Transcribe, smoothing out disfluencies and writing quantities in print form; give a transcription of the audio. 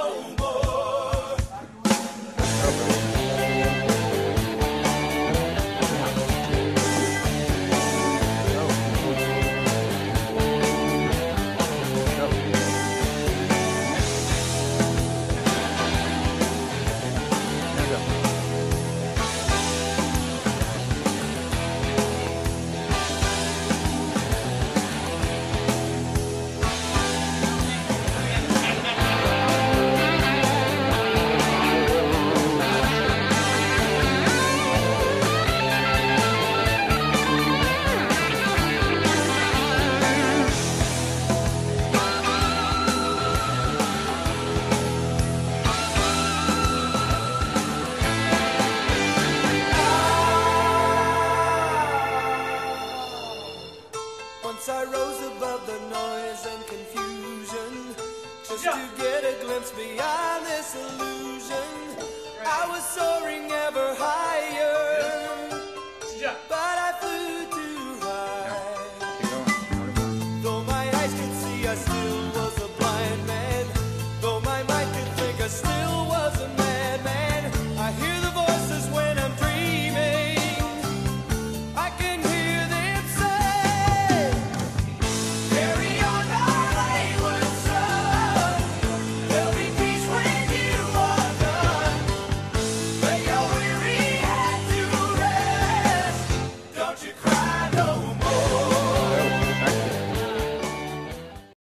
no more. Once I rose above the noise and confusion, just to get a glimpse beyond this illusion. I was soaring ever higher.